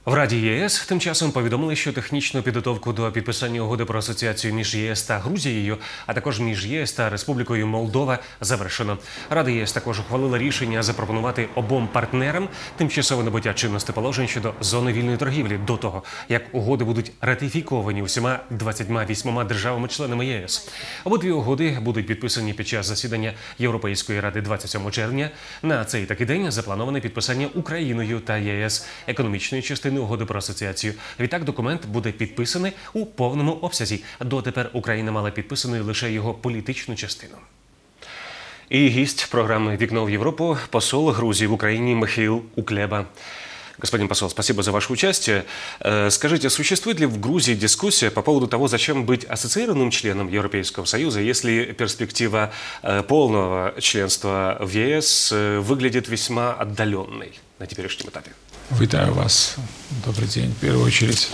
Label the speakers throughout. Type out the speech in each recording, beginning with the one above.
Speaker 1: В Раді ЄС тим часом повідомили, що технічну підготовку до підписання угоди про асоціацію між ЄС та Грузією, а також між ЄС та Республікою Молдова завершено. Рада ЄС також ухвалила рішення запропонувати обом партнерам тимчасове набуття чинності положень щодо зони вільної торгівлі до того, як угоди будуть ратифіковані усіма 28 державами-членами ЄС. Обидві угоди будуть підписані під час засідання Європейської ради 27 червня. На цей такий день заплановане підписання Україною та ЄС економічної частини угоди про асоціацію. Відтак документ буде підписаний у повному обсязі. Дотепер Україна мала підписаною лише його політичну частину. І гість программы «Вікно в Европу» – посол Грузии в Украине Михаил Уклеба. Господин посол, спасибо за ваше участие. Скажите, существует ли в Грузии дискуссия по поводу того, зачем быть ассоциированным членом Европейского Союза, если перспектива полного членства в ЕС выглядит весьма отдаленной на теперешнем этапе?
Speaker 2: Витаю вас. Добрый день, в первую очередь.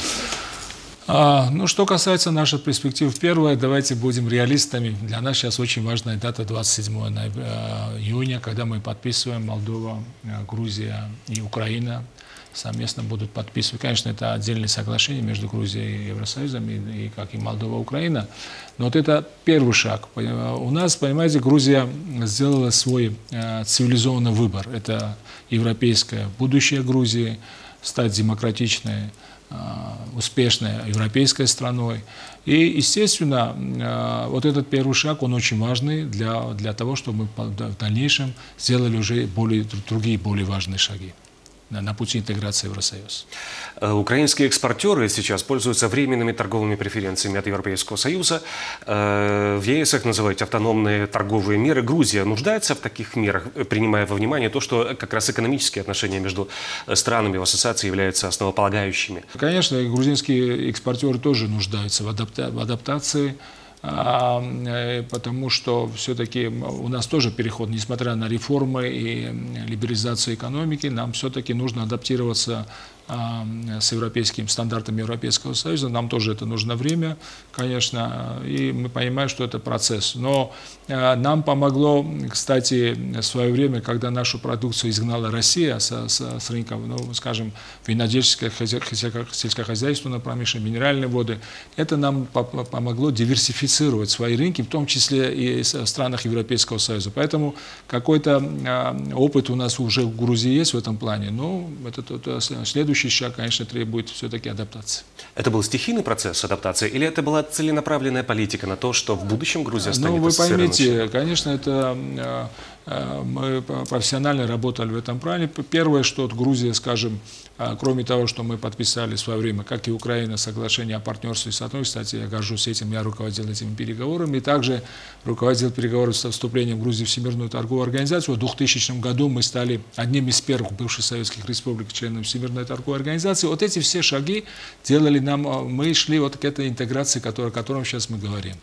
Speaker 2: Что касается наших перспектив, первое, давайте будем реалистами. Для нас сейчас очень важная дата 27 июня, когда мы подписываем Молдова, Грузия и Украина. Совместно будут подписывать. Конечно, это отдельные соглашения между Грузией и Евросоюзом, и как и Молдова, Украина. Но вот это первый шаг. У нас, понимаете, Грузия сделала свой цивилизованный выбор. Это европейское будущее Грузии, стать демократичной, успешной европейской страной. И, естественно, вот этот первый шаг, он очень важный для того, чтобы мы в дальнейшем сделали уже другие более важные шаги на пути интеграции в Евросоюз.
Speaker 1: Украинские экспортеры сейчас пользуются временными торговыми преференциями от Европейского Союза. В ЕС их называют автономные торговые меры. Грузия нуждается в таких мерах, принимая во внимание то, что как раз экономические отношения между странами в ассоциации являются основополагающими.
Speaker 2: Конечно, грузинские экспортеры тоже нуждаются в адаптации, потому что все-таки у нас тоже переход, несмотря на реформы и либерализацию экономики, нам все-таки нужно адаптироваться с европейскими стандартами Европейского Союза. Нам тоже это нужно время, конечно, и мы понимаем, что это процесс. Но нам помогло, кстати, в свое время, когда нашу продукцию изгнала Россия с рынка, скажем, винодельческое, сельскохозяйственное промышленное, минеральные воды, это нам помогло диверсифицировать свои рынки, в том числе и в странах Европейского Союза. Поэтому какой-то опыт у нас уже в Грузии есть в этом плане, но это следующий шаг, конечно, требует все-таки адаптации.
Speaker 1: Это был стихийный процесс адаптации или это была целенаправленная политика на то, что в будущем Грузия станет ассоциированной?
Speaker 2: Вы поймите, конечно, это мы профессионально работали в этом плане. Первое, что Грузия, скажем, кроме того, что мы подписали в свое время, как и Украина, соглашение о партнерстве и сотрудничестве, кстати, я горжусь этим, я руководил этими переговорами, и также руководил переговорами со вступлением Грузии в Всемирную торговую организацию. В 2000 году мы стали одним из первых бывших советских республик членов Всемирной торговой организации. Вот эти все шаги делали нам, мы шли вот к этой интеграции, о которой сейчас мы говорим.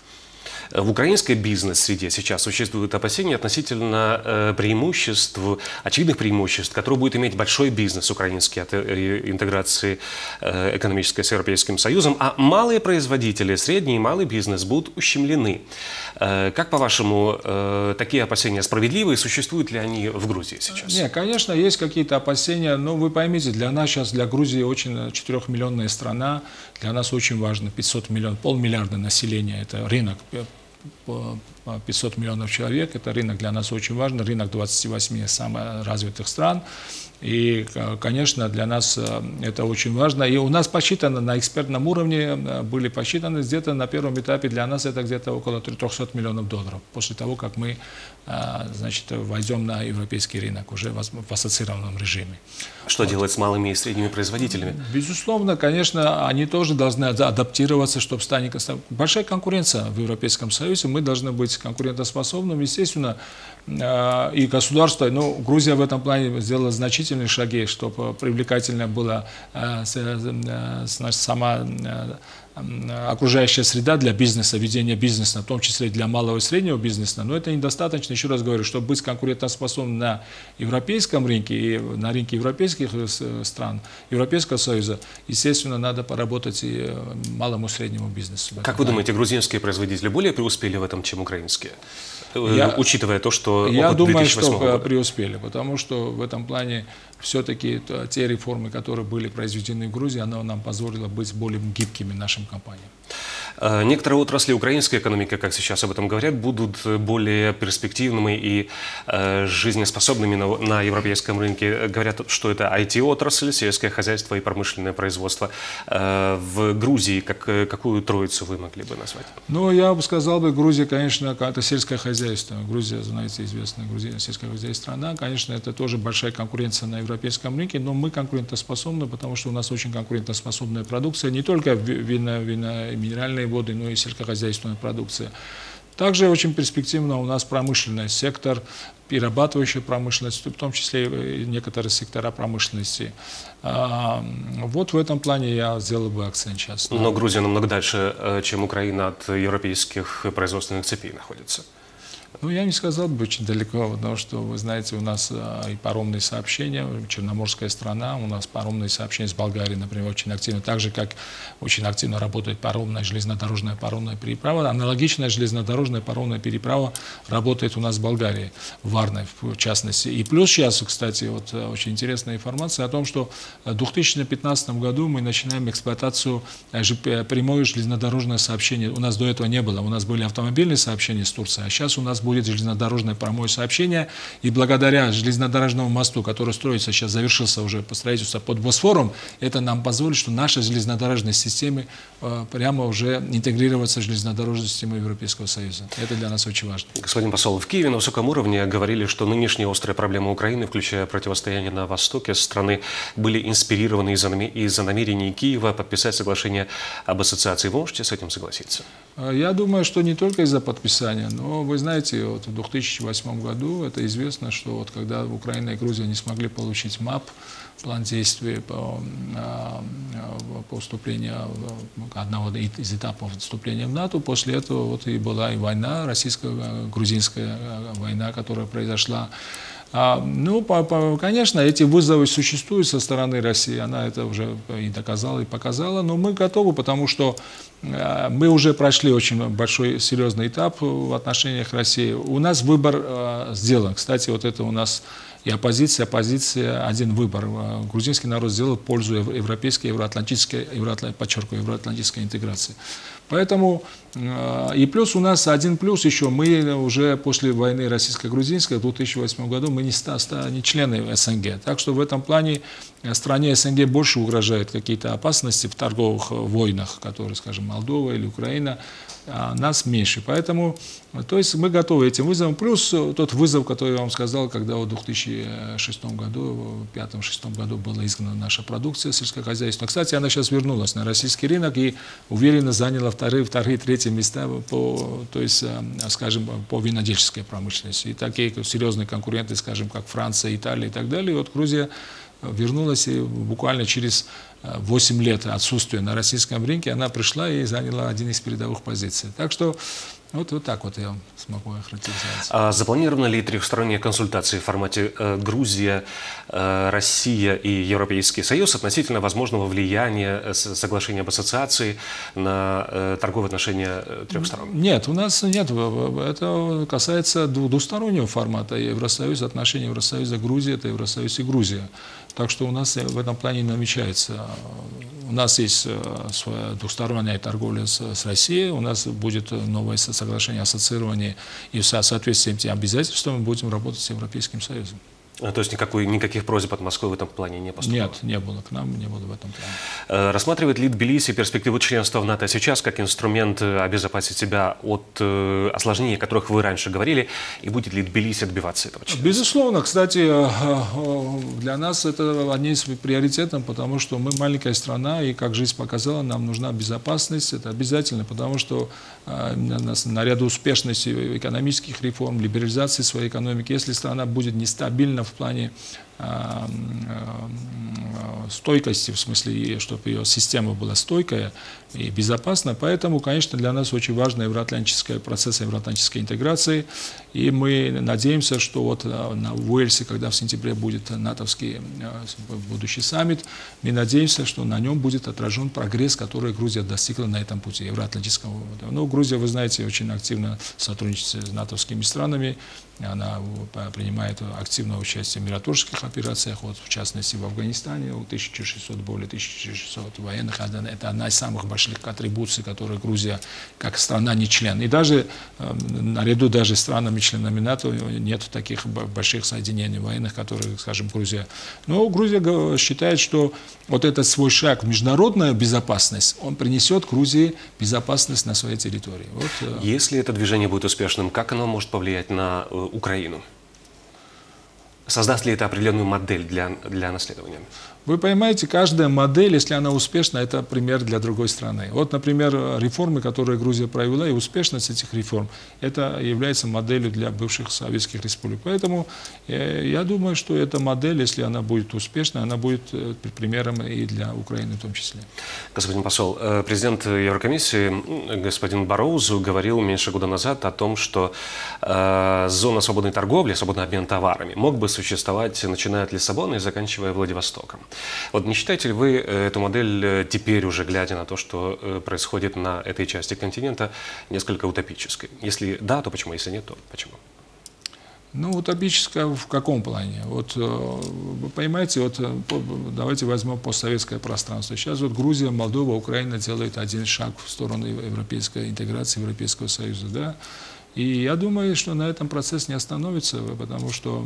Speaker 1: В украинской бизнес-среде сейчас существуют опасения относительно преимуществ, очевидных преимуществ, которые будет иметь большой бизнес украинский от интеграции экономической с Европейским Союзом, а малые производители, средний и малый бизнес будут ущемлены. Как, по-вашему, такие опасения справедливы и существуют ли они в Грузии сейчас?
Speaker 2: Нет, конечно, есть какие-то опасения, но вы поймите, для нас сейчас, для Грузии очень 4-миллионная страна, для нас очень важно 500 миллионов, полмиллиарда населения, это рынок. 500 миллионов человек, это рынок для нас очень важен, рынок 28 самых развитых стран. И, конечно, для нас это очень важно. И у нас посчитано на экспертном уровне, были посчитаны где-то на первом этапе, для нас это где-то около 300 миллионов долларов. После того, как мы, значит, войдем на европейский рынок уже в ассоциированном режиме.
Speaker 1: Что делать с малыми и средними производителями?
Speaker 2: Безусловно, конечно, они тоже должны адаптироваться, чтобы стать... Большая конкуренция в Европейском Союзе, мы должны быть конкурентоспособными, естественно, и государство, Грузия в этом плане сделала значительные шаги, чтобы привлекательная была сама окружающая среда для бизнеса, ведения бизнеса, в том числе для малого и среднего бизнеса. Но это недостаточно, еще раз говорю, чтобы быть конкурентоспособным на европейском рынке и на рынке европейских стран, Европейского Союза, естественно, надо поработать и малому и среднему бизнесу.
Speaker 1: Как вы думаете, грузинские производители более преуспели в этом, чем украинские? Учитывая то, что
Speaker 2: я думаю, что преуспели, потому что в этом плане все-таки те реформы, которые были произведены в Грузии, оно нам позволило быть более гибкими нашим компаниям.
Speaker 1: Некоторые отрасли украинской экономики, как сейчас об этом говорят, будут более перспективными и жизнеспособными на европейском рынке. Говорят, что это IT-отрасль, сельское хозяйство и промышленное производство. В Грузии какую троицу вы могли бы назвать?
Speaker 2: Ну, я бы сказал, Грузия, конечно, это сельское хозяйство. Грузия, знаете, известная сельское хозяйство страна. Конечно, это тоже большая конкуренция на европейском рынке, но мы конкурентоспособны, потому что у нас очень конкурентоспособная продукция, не только вина, минеральные воды, но и сельскохозяйственная продукция. Также очень перспективно у нас промышленный сектор, перерабатывающая промышленность, в том числе и некоторые сектора промышленности. Вот в этом плане я сделал бы акцент сейчас.
Speaker 1: Но Грузия намного дальше, чем Украина, от европейских производственных цепей находится.
Speaker 2: Ну, я не сказал бы очень далеко, потому что, вы знаете, у нас и паромные сообщения, черноморская страна, у нас паромные сообщения с Болгарией, например, очень активно, так же, как очень активно работает паромная, железнодорожная паромная переправа. Аналогичная железнодорожная паромная переправа работает у нас в Болгарии, в Варной, в частности. И плюс сейчас, кстати, вот очень интересная информация о том, что в 2015 году мы начинаем эксплуатацию прямое железнодорожное сообщение. У нас до этого не было, у нас были автомобильные сообщения с Турцией, а сейчас у нас будет железнодорожное прямое сообщение, и благодаря железнодорожному мосту, который строится, сейчас завершился уже по строительству под Босфором, это нам позволит, что наши железнодорожные системы прямо уже интегрироваться в железнодорожную систему Европейского Союза. Это для нас очень важно.
Speaker 1: Господин посол, в Киеве на высоком уровне говорили, что нынешние острые проблемы Украины, включая противостояние на востоке страны, были инспирированы из-за намерений Киева подписать соглашение об ассоциации. Вы можете с этим согласиться?
Speaker 2: Я думаю, что не только из-за подписания, но вы знаете, вот в 2008 году это известно, что вот когда Украина и Грузия не смогли получить МАП, план действий по вступлению, одного из этапов вступления в НАТО, после этого вот и была и война, российско-грузинская война, которая произошла. Ну, конечно, эти вызовы существуют со стороны России, она это уже и доказала, и показала, но мы готовы, потому что мы уже прошли очень большой, серьезный этап в отношениях России. У нас выбор сделан. Кстати, вот это у нас и оппозиция, один выбор. Грузинский народ сделал в пользу европейской, евроатлантической интеграции. Поэтому, и плюс у нас один плюс еще, мы уже после войны российско-грузинской в 2008 году мы не члены СНГ. Так что в этом плане стране СНГ больше угрожают какие-то опасности в торговых войнах, которые, скажем, Молдова или Украина, а нас меньше. Поэтому, то есть мы готовы этим вызовам. Плюс тот вызов, который я вам сказал, когда в 2006 году, в 2005-2006 году была изгнана наша продукция сельскохозяйственная. Кстати, она сейчас вернулась на российский рынок и уверенно заняла вторые, третьи места по, то есть, скажем, по винодельческой промышленности. И такие серьезные конкуренты, скажем, как Франция, Италия и так далее. И вот Грузия вернулась и буквально через 8 лет отсутствия на российском рынке, она пришла и заняла один из передовых позиций. Так что вот так вот я смогу охарактеризовать.
Speaker 1: А запланированы ли трехсторонние консультации в формате Грузия, Россия и Европейский Союз относительно возможного влияния соглашения об ассоциации на торговые отношения трех сторон?
Speaker 2: Нет, у нас нет. Это касается двустороннего формата. Евросоюз, отношения Евросоюза Грузия, это Евросоюз и Грузия. Так что у нас в этом плане намечается. У нас есть своя двусторонняя торговля с Россией, у нас будет новое соглашение о ассоциировании, и в соответствии с этим обязательством мы будем работать с Европейским Союзом.
Speaker 1: То есть никаких просьб от Москвы в этом плане не поступало?
Speaker 2: Нет, не было. К нам не было в этом плане.
Speaker 1: Рассматривает ли Тбилиси перспективу членства в НАТО сейчас как инструмент обезопасить себя от осложнений, о которых вы раньше говорили, и будет ли Тбилиси отбиваться этого членства?
Speaker 2: Безусловно. Кстати, для нас это одни из приоритетов, потому что мы маленькая страна, и, как жизнь показала, нам нужна безопасность. Это обязательно, потому что наряду успешности экономических реформ, либерализации своей экономики, если страна будет нестабильна в плане стойкости, в смысле, чтобы ее система была стойкая, и безопасно. Поэтому, конечно, для нас очень важен евроатлантический процесс евроатлантической интеграции. И мы надеемся, что вот в Уэльсе, когда в сентябре будет натовский будущий саммит, мы надеемся, что на нем будет отражен прогресс, который Грузия достигла на этом пути евроатлантического вывода. Ну, Грузия, вы знаете, очень активно сотрудничает с натовскими странами. Она принимает активное участие в миротворческих операциях, вот, в частности в Афганистане, более 1600 военных. Это одна из самых больших контрибуций, которые Грузия, как страна, не член. И даже наряду даже с странами-членами НАТО нет таких больших соединений военных, которые, скажем, Грузия. Но Грузия считает, что вот этот свой шаг в международную безопасность, он принесет Грузии безопасность на своей территории. Вот.
Speaker 1: Если это движение будет успешным, как оно может повлиять на Украину? Создаст ли это определенную модель для наследования?
Speaker 2: Вы понимаете, каждая модель, если она успешна, это пример для другой страны. Вот, например, реформы, которые Грузия провела, и успешность этих реформ, это является моделью для бывших советских республик. Поэтому я думаю, что эта модель, если она будет успешна, она будет примером и для Украины в том числе.
Speaker 1: Господин посол, президент Еврокомиссии господин Барроузу говорил меньше года назад о том, что зона свободной торговли, свободный обмен товарами мог бы существовать, начиная от Лиссабона и заканчивая Владивостоком. Вот не считаете ли вы эту модель теперь, уже глядя на то, что происходит на этой части континента, несколько утопической? Если да, то почему? Если нет, то почему?
Speaker 2: Ну, утопическая в каком плане? Вот, вы понимаете, вот давайте возьмем постсоветское пространство. Сейчас вот Грузия, Молдова, Украина делают один шаг в сторону европейской интеграции, Европейского Союза, да? И я думаю, что на этом процесс не остановится, потому что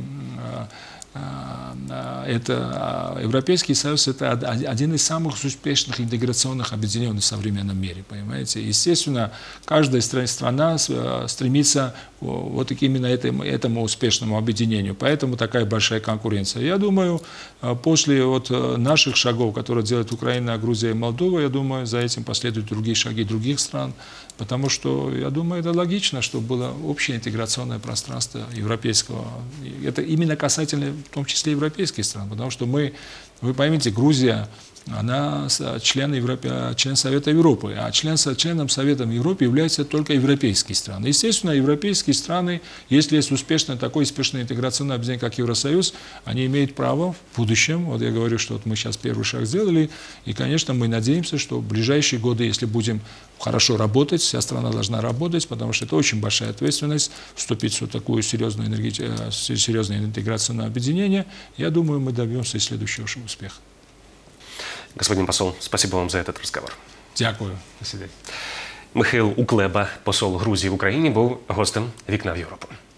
Speaker 2: Европейский Союз – это один из самых успешных интеграционных объединений в современном мире, понимаете. Естественно, каждая страна стремится вот именно этому успешному объединению, поэтому такая большая конкуренция. Я думаю, после вот наших шагов, которые делает Украина, Грузия и Молдова, я думаю, за этим последуют другие шаги других стран, потому что, я думаю, это логично, чтобы было общее интеграционное пространство европейского. Это именно касательно, в том числе, европейских стран, потому что вы поймите, Грузия, она член Совета Европы, а членом Совета Европы являются только европейские страны. Естественно, европейские страны, если есть такое успешное интеграционное объединение, как Евросоюз, они имеют право в будущем, вот я говорю, что вот мы сейчас первый шаг сделали, и, конечно, мы надеемся, что в ближайшие годы, если будем хорошо работать, вся страна должна работать, потому что это очень большая ответственность вступить в такое серьезное интеграционное объединение. Я думаю, мы добьемся и следующего успеха.
Speaker 1: Господин посол, спасибо вам за этот разговор.
Speaker 2: Дякую.
Speaker 1: Михаил Уклеба, посол Грузії в Україні, був гостем «Вікна в Європу».